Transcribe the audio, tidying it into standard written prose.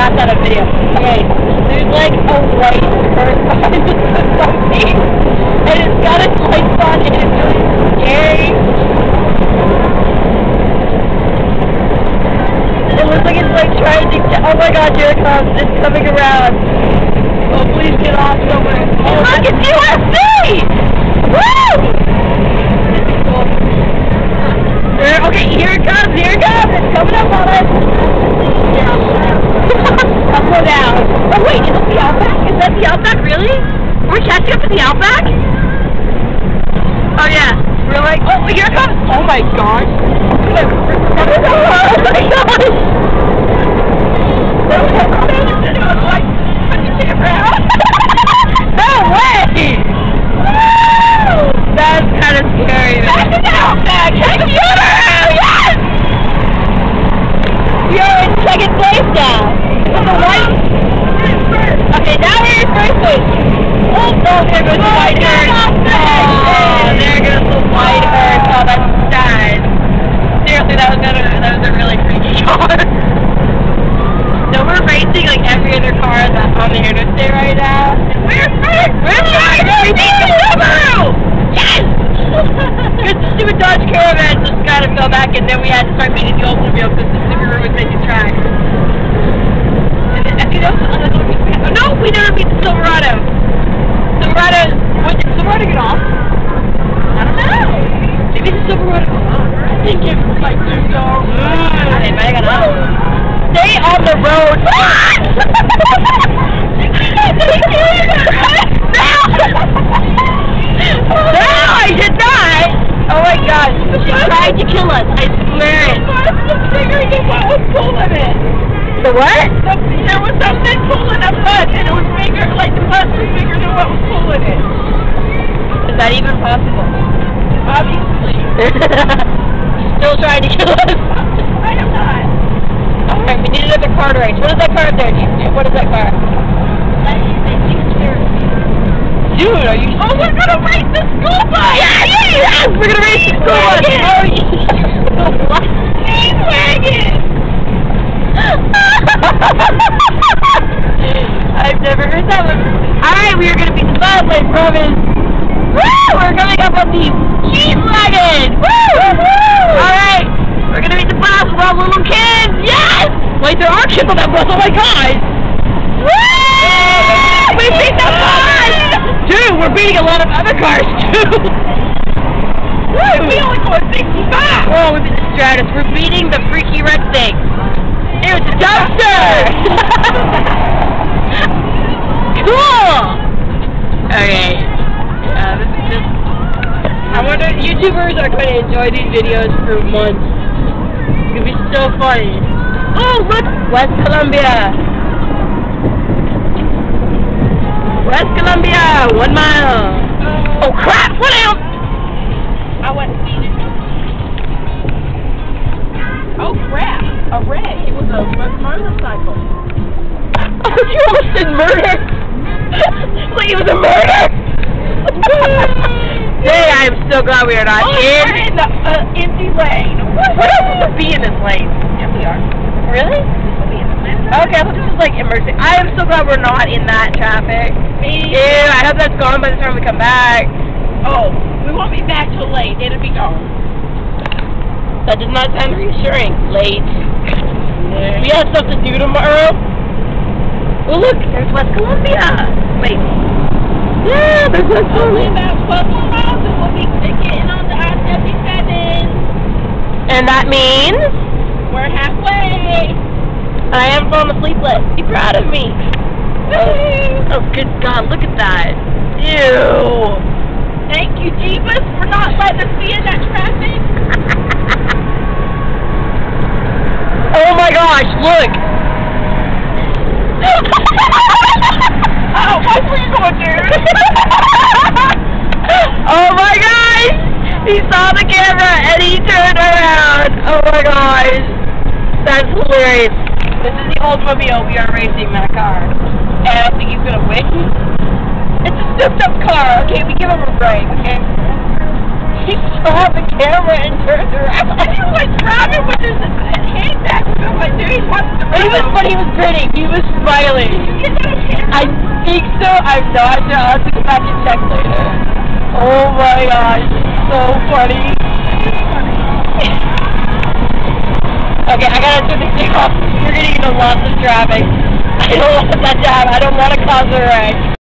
got that on video. Okay, there's like a white hearse behind the something, and it's got its lights on, and it's really scary. It looks like it's like trying to get, oh my god, here it comes, it's coming around. Oh, please get off somewhere. Oh, look, it's UFC! Woo! Okay, here it comes, it's coming up on us. I'll slow down. Oh wait, is it the Outback? Is that the Outback, really? Are we catching up to the Outback? Oh yeah, we're like, oh, here it comes. Oh my gosh. Oh my gosh. No way! That's kind of scary. Back to the Outback! Check the computer! Yes! We are in second place now. With the white. Okay, now we're in first place. Oh, there goes the White Hearse. Oh, there goes the White Hearse. Oh, that's sad. Seriously, that was a really freaky car. So we're racing like every other car that's on the interstate right now. We're first! We're first! We beat the Subaru! Yes! Because the stupid Dodge Caravan just kind of fell back, and then we had to start beating the Oldsmobile because the Subaru was making tracks. And you know, no, we never beat the Silverado. When did Silverado get off? I don't know. Maybe the Silverado got off. I think it was like two dogs. They might have got off. Stay on the road. No, I did not. Oh my God, she tried to kill us. I swear it. The bigger than what was pulling it. The what? There was something pulling a bus, and it was bigger. Like the bus was bigger than what was pulling it. Is that even possible? Obviously. Still trying to kill us. I am not. Alright, we need another car to race. What is that car up there? What is that car? Dude, are you... Oh, we're gonna race the school bus! Yes! We're gonna race the school bus! Oh, what? Cheese-wagons! I've never heard that one. Alright, we are gonna be the bus, I promise. Woo! We're coming up on the Cheese-wagons! Woo! Alright, we're gonna be the bus with all little kids! Yes! Wait, there are kids on that bus, oh my god! Woo! We beat the bus! Dude, we're beating a lot of other cars too! Woo! We only go at 65! Oh, we're the Stratus. We're beating the freaky red thing. Here's the dumpster! Cool! Okay. This is just... I wonder, YouTubers are going to enjoy these videos for months. It's going to be so funny. Oh, look! West Columbia! West Columbia! 1 mile! Oh crap! What else? I went speeding. Oh crap! A wreck. It was a motorcycle. Oh, you almost said murder! Like it was a murder! Hey, I'm so glad we are not in the empty lane. What else is to be in this lane? Yeah, we are. Really? We'll be in the lane. Okay, I thought this was like emergency. I am so glad we're not in that traffic. Ew, I hope that's gone by the time we come back. Oh, we won't be back till late. It'll be gone. That does not sound reassuring. Late. Yeah. We have stuff to do tomorrow. Well, look, there's West Columbia. Wait. Yeah, there's West Columbia. Only about 12 more miles and we'll be getting on the I-77. And that means? We're halfway. I am falling asleep. Be proud of me. Oh, good God, look at that. Ew. Thank you, Jeebus, for not letting us be in that traffic. Oh my gosh, look. Oh, what were you going to do? Oh my gosh. He saw the camera and he turned around. Oh my gosh. That's hilarious. This is the Oldsmobile. We are racing that car. And I think he's going to win. It's a souped-up car. Okay, we give him a break, okay? He saw the camera and turned around. I was like driving with his hand back. I'm like, dude, But he was grinning. He was smiling. I think so. I'm not sure. I'll have to go back and check later. Oh my gosh, so funny. Okay, I gotta turn this thing off. We're getting into lots of traffic. I don't want that to happen. I don't want to cause a wreck.